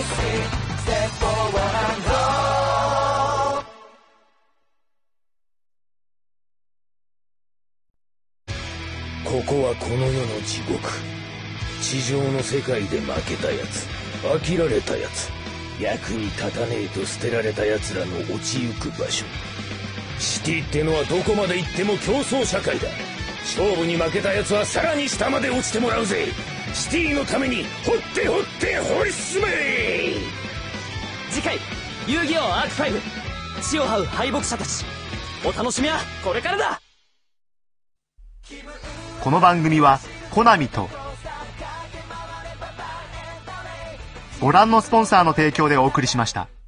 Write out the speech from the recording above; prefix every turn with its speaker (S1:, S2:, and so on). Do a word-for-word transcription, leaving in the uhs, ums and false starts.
S1: ここはこの世の地獄。地上の世界で負けたやつ、飽きられたやつ、役に立たねえと捨てられたやつらの落ちゆく場所。シティってのはどこまで行っても競争社会だ。勝負に負けたやつはさらに下まで落ちてもらうぜ。シティのために掘って掘って掘り進め。
S2: 次回遊戯王アークファイブ地を這う敗北者たち。お楽しみはこれからだ。
S3: この番組はコナミとご覧のスポンサーの提供でお送りしました。